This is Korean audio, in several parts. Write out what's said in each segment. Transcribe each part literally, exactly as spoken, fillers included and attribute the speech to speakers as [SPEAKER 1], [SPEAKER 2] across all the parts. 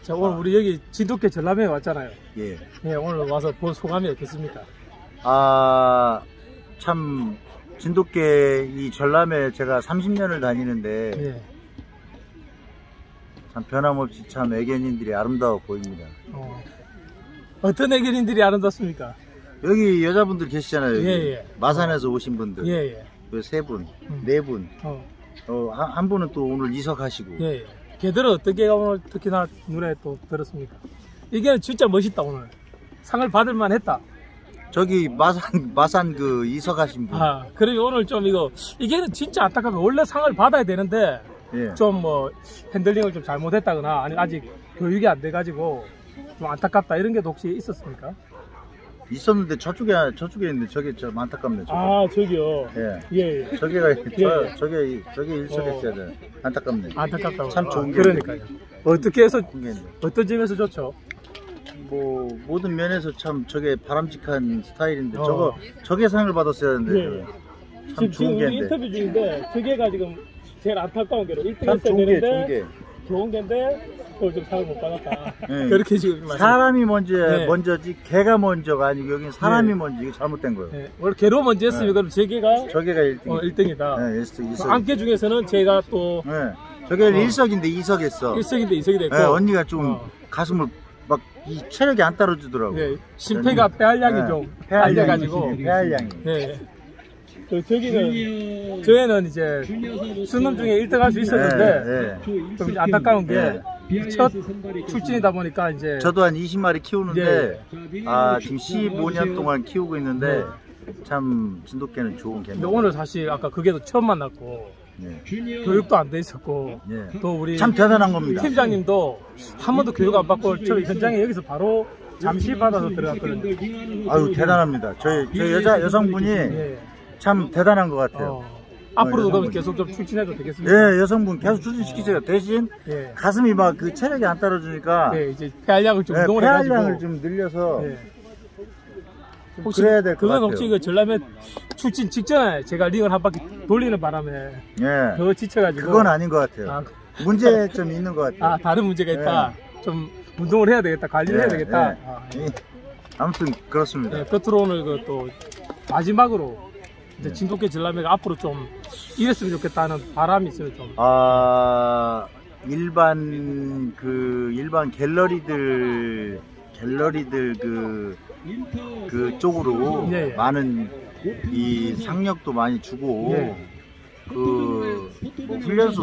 [SPEAKER 1] 자, 오늘 우리 여기 진돗개 전람회에 왔잖아요.
[SPEAKER 2] 예.
[SPEAKER 1] 예, 오늘 와서 본 소감이 어떻습니까?
[SPEAKER 2] 아, 참, 진돗개 이 전람회 제가 삼십 년을 다니는데,
[SPEAKER 1] 예.
[SPEAKER 2] 참 변함없이 참 애견인들이 아름다워 보입니다.
[SPEAKER 1] 어. 어떤 애견인들이 아름답습니까?
[SPEAKER 2] 여기 여자분들 계시잖아요. 여기.
[SPEAKER 1] 예, 예.
[SPEAKER 2] 마산에서 오신 분들.
[SPEAKER 1] 예, 예.
[SPEAKER 2] 그 세 분,
[SPEAKER 1] 음.
[SPEAKER 2] 네 분.
[SPEAKER 1] 어.
[SPEAKER 2] 어, 한, 한 분은 또 오늘 이석하시고.
[SPEAKER 1] 예, 예. 걔들은 어떤 개가 오늘 특히나 눈에 또 들었습니까? 이게 진짜 멋있다, 오늘. 상을 받을만 했다.
[SPEAKER 2] 저기 마산, 마산 그 이석하신 분.
[SPEAKER 1] 아, 그러면 오늘 좀 이거, 이게는 진짜 안타깝네. 원래 상을 받아야 되는데,
[SPEAKER 2] 예.
[SPEAKER 1] 좀 뭐, 핸들링을 좀 잘못했다거나, 아니, 아직 교육이 안 돼가지고, 좀 안타깝다. 이런 게 혹시 있었습니까?
[SPEAKER 2] 있었는데 저쪽에, 저쪽에 있는데 저게 좀 안타깝네. 저게.
[SPEAKER 1] 아, 저기요.
[SPEAKER 2] 예.
[SPEAKER 1] 예, 예.
[SPEAKER 2] 저게가, 저,
[SPEAKER 1] 예.
[SPEAKER 2] 저게, 저게 일석했어야 돼. 안타깝네.
[SPEAKER 1] 안타깝다고.
[SPEAKER 2] 참 좋은
[SPEAKER 1] 아,
[SPEAKER 2] 게.
[SPEAKER 1] 그러니까요. 어떻게 해서,
[SPEAKER 2] 게
[SPEAKER 1] 어떤 점에서 좋죠?
[SPEAKER 2] 뭐 모든 면에서 참 저게 바람직한 스타일인데
[SPEAKER 1] 어.
[SPEAKER 2] 저거 저게 상을 받았어야 하는데
[SPEAKER 1] 예.
[SPEAKER 2] 참
[SPEAKER 1] 지금,
[SPEAKER 2] 좋은
[SPEAKER 1] 지금 우리
[SPEAKER 2] 개인데
[SPEAKER 1] 인터뷰 중인데, 저 개가 지금 제일 안타까운 개로 일 등
[SPEAKER 2] 참
[SPEAKER 1] 했어야
[SPEAKER 2] 좋은 개,
[SPEAKER 1] 되는데,
[SPEAKER 2] 좋은 개.
[SPEAKER 1] 좋은 개인데, 그걸 좀 상을 못 받았다.
[SPEAKER 2] 예.
[SPEAKER 1] 그렇게 지금 말씀.
[SPEAKER 2] 사람이 먼저
[SPEAKER 1] 네.
[SPEAKER 2] 먼저지 개가 먼저가 아니고 여기는 사람이
[SPEAKER 1] 네.
[SPEAKER 2] 먼저. 이거 잘못된 거예요.
[SPEAKER 1] 네. 원래 개로 먼저 했으면
[SPEAKER 2] 네.
[SPEAKER 1] 그럼 제 개가
[SPEAKER 2] 저게가 일 등.
[SPEAKER 1] 어, 일 등이다.
[SPEAKER 2] 네, 일석, 이석.
[SPEAKER 1] 안개 중에서는 제가 또
[SPEAKER 2] 네. 저게
[SPEAKER 1] 어.
[SPEAKER 2] 일석인데 이석했어.
[SPEAKER 1] 일석인데 이석이 됐고.
[SPEAKER 2] 네, 언니가 좀
[SPEAKER 1] 어.
[SPEAKER 2] 가슴을 막 이 체력이 안 따라주더라고.
[SPEAKER 1] 네, 심폐가 폐활량이
[SPEAKER 2] 네.
[SPEAKER 1] 좀
[SPEAKER 2] 폐활량이
[SPEAKER 1] 딸려가지고.
[SPEAKER 2] 폐활량이.
[SPEAKER 1] 네. 저, 저기는, 저애는 이제 수능 중에 일 등 할 수 있었는데,
[SPEAKER 2] 네, 네.
[SPEAKER 1] 좀 안타까운 게,
[SPEAKER 2] 네.
[SPEAKER 1] 첫 출진이다 보니까 이제.
[SPEAKER 2] 저도 한 이십 마리 키우는데
[SPEAKER 1] 네.
[SPEAKER 2] 아 지금 십오 년 동안 키우고 있는데 참 진돗개는 좋은 개입니다.
[SPEAKER 1] 근데 오늘 사실 아까 그게도 처음 만났고,
[SPEAKER 2] 네.
[SPEAKER 1] 교육도 안 돼 있었고,
[SPEAKER 2] 네.
[SPEAKER 1] 또 우리.
[SPEAKER 2] 참 대단한 겁니다.
[SPEAKER 1] 팀장님도 한 번도 교육 안 받고 저 현장에 여기서 바로 잠시 받아서 들어갔거든요.
[SPEAKER 2] 아유 대단합니다. 저희 저희 여자 여성분이
[SPEAKER 1] 예.
[SPEAKER 2] 참 대단한 것 같아요.
[SPEAKER 1] 어. 앞으로도
[SPEAKER 2] 어,
[SPEAKER 1] 그럼
[SPEAKER 2] 여성분.
[SPEAKER 1] 계속 좀 출진해도 되겠습니까?
[SPEAKER 2] 예, 여성분 계속 출진시키세요. 대신
[SPEAKER 1] 예.
[SPEAKER 2] 가슴이 막 그 체력이 안 따라주니까
[SPEAKER 1] 예, 이제 폐활량을 좀
[SPEAKER 2] 예,
[SPEAKER 1] 운동을 해가지고.
[SPEAKER 2] 폐활량을 좀 늘려서
[SPEAKER 1] 예.
[SPEAKER 2] 좀
[SPEAKER 1] 혹시
[SPEAKER 2] 그래야 될 것
[SPEAKER 1] 그건
[SPEAKER 2] 같아요.
[SPEAKER 1] 혹시 그 전람회 출진 직전에 제가 링을 한 바퀴 돌리는 바람에
[SPEAKER 2] 예,
[SPEAKER 1] 더 지쳐가지고.
[SPEAKER 2] 그건 아닌 것 같아요.
[SPEAKER 1] 아,
[SPEAKER 2] 문제점이 있는 것 같아요.
[SPEAKER 1] 아, 다른 문제가 있다. 좀 운동을 해야 되겠다. 관리를
[SPEAKER 2] 예,
[SPEAKER 1] 해야 되겠다.
[SPEAKER 2] 예.
[SPEAKER 1] 아,
[SPEAKER 2] 예. 아무튼 그렇습니다.
[SPEAKER 1] 네, 끝으로 오늘 그 또 마지막으로 이제
[SPEAKER 2] 네.
[SPEAKER 1] 진돗개 전람회가 앞으로 좀 이랬으면 좋겠다는 바람이 있어요. 좀.
[SPEAKER 2] 아 일반 그 일반 갤러리들 갤러리들 그, 그 쪽으로
[SPEAKER 1] 예, 예.
[SPEAKER 2] 많은 이 상력도 많이 주고
[SPEAKER 1] 예.
[SPEAKER 2] 그 뭐 훈련소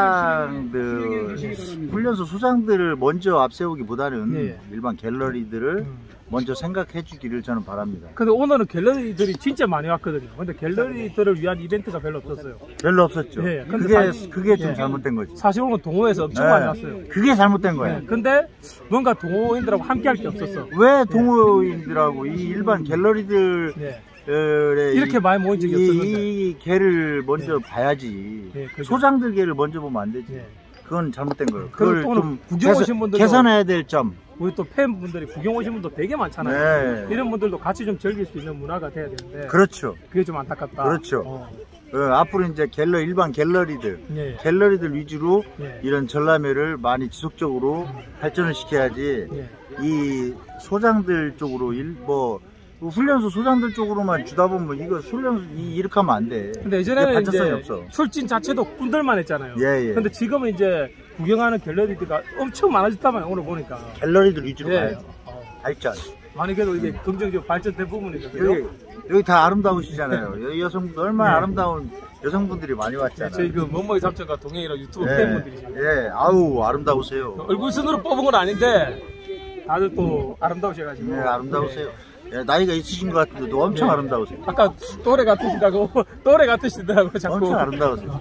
[SPEAKER 2] 소장들 훈련소 소장들을 먼저 앞세우기보다는
[SPEAKER 1] 예.
[SPEAKER 2] 일반 갤러리들을
[SPEAKER 1] 음.
[SPEAKER 2] 먼저 생각해 주기를 저는 바랍니다.
[SPEAKER 1] 근데 오늘은 갤러리들이 진짜 많이 왔거든요. 근데 갤러리들을 위한 이벤트가 별로 없었어요.
[SPEAKER 2] 별로 없었죠.
[SPEAKER 1] 예, 근데
[SPEAKER 2] 그게
[SPEAKER 1] 사-
[SPEAKER 2] 그게 좀
[SPEAKER 1] 예.
[SPEAKER 2] 잘못된 거지.
[SPEAKER 1] 사실 오늘 동호회에서 엄청
[SPEAKER 2] 예.
[SPEAKER 1] 많이 왔어요.
[SPEAKER 2] 그게 잘못된 거야.
[SPEAKER 1] 네, 근데 뭔가 동호인들하고 함께 할 게 없었어.
[SPEAKER 2] 왜 동호인들하고 이 일반 갤러리들
[SPEAKER 1] 네.
[SPEAKER 2] 이렇게
[SPEAKER 1] 많이 모인 적이 없었는데.
[SPEAKER 2] 이, 이 개를 먼저 봐야지.
[SPEAKER 1] 네, 그죠.
[SPEAKER 2] 소장들 개를 먼저 보면 안 되지.
[SPEAKER 1] 네.
[SPEAKER 2] 그건 잘못된 거예요.
[SPEAKER 1] 그리고
[SPEAKER 2] 그걸
[SPEAKER 1] 또 오늘
[SPEAKER 2] 좀
[SPEAKER 1] 구경 오신
[SPEAKER 2] 개선,
[SPEAKER 1] 분들도-
[SPEAKER 2] 개선해야 될 점.
[SPEAKER 1] 우리 또 팬분들이 구경 오신 분도 되게 많잖아요.
[SPEAKER 2] 네.
[SPEAKER 1] 이런 분들도 같이 좀 즐길 수 있는 문화가 돼야 되는데.
[SPEAKER 2] 그렇죠.
[SPEAKER 1] 그게 좀 안타깝다.
[SPEAKER 2] 그렇죠.
[SPEAKER 1] 어.
[SPEAKER 2] 어, 앞으로 이제 갤러 일반 갤러리들,
[SPEAKER 1] 예.
[SPEAKER 2] 갤러리들 위주로
[SPEAKER 1] 예.
[SPEAKER 2] 이런 전람회를 많이 지속적으로 발전을 시켜야지.
[SPEAKER 1] 예.
[SPEAKER 2] 이 소장들 쪽으로 일, 뭐 훈련소 소장들 쪽으로만 주다 보면 이거 훈련 이 이렇게 하면 안 돼.
[SPEAKER 1] 근데
[SPEAKER 2] 이게
[SPEAKER 1] 예전에는
[SPEAKER 2] 발전성이
[SPEAKER 1] 이제
[SPEAKER 2] 없어.
[SPEAKER 1] 출진 자체도 꾼들만 했잖아요.
[SPEAKER 2] 예, 예.
[SPEAKER 1] 근데 지금은 이제 구경하는 갤러리들가 엄청 많아졌단 말이에요. 오늘 보니까.
[SPEAKER 2] 갤러리들 위주로
[SPEAKER 1] 예.
[SPEAKER 2] 가요.
[SPEAKER 1] 어.
[SPEAKER 2] 발전.
[SPEAKER 1] 많이 그래도 이게 긍정적으로 발전된 부분이거든요.
[SPEAKER 2] 여기 여기 다 아름다우시잖아요. 여기 여성분들 얼마나
[SPEAKER 1] 네.
[SPEAKER 2] 아름다운 여성분들이 많이 왔잖아요.
[SPEAKER 1] 저희 그 먼머리 잡전과 동행이랑 유튜브
[SPEAKER 2] 예,
[SPEAKER 1] 팬분들이잖아요.
[SPEAKER 2] 예, 아우 아름다우세요.
[SPEAKER 1] 얼굴 순으로 뽑은 건 아닌데 다들 또 아름다우셔가지고.
[SPEAKER 2] 네, 아름다우세요. 예, 나이가 있으신 것 같은데도 엄청
[SPEAKER 1] 네.
[SPEAKER 2] 아름다우세요.
[SPEAKER 1] 아까 또래 같으시다고 또래 같으시더라고 자꾸.
[SPEAKER 2] 엄청 아름다우세요.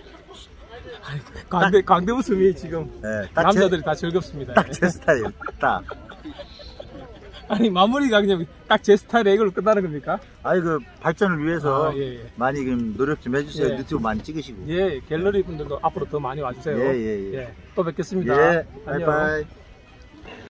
[SPEAKER 1] 광대 광대 웃음이 지금
[SPEAKER 2] 예, 딱
[SPEAKER 1] 남자들이
[SPEAKER 2] 제,
[SPEAKER 1] 다 즐겁습니다.
[SPEAKER 2] 딱 제 스타일. 딱.
[SPEAKER 1] 아니 마무리가 그냥 딱 제 스타일의 이걸로 끝나는 겁니까?
[SPEAKER 2] 아이 그 발전을 위해서
[SPEAKER 1] 아, 예, 예.
[SPEAKER 2] 많이 좀 노력 좀 해주세요.
[SPEAKER 1] 예.
[SPEAKER 2] 유튜브 많이 찍으시고.
[SPEAKER 1] 예, 갤러리 분들도 앞으로 더 많이 와주세요.
[SPEAKER 2] 예, 예, 예.
[SPEAKER 1] 또 뵙겠습니다.
[SPEAKER 2] 예,
[SPEAKER 1] 안녕.
[SPEAKER 2] 바이바이.